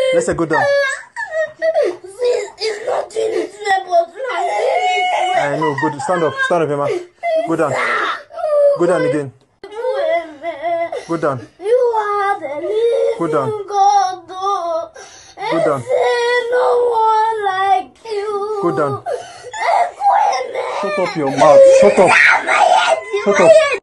Let's say go down. It's not in his weapons. I know. Good. Stand up, Emma. Go down. Go down again. Go down. You are the living Go down. God. Go down. No one like you. Go down. Shut up your mouth. Shut up. Shut up.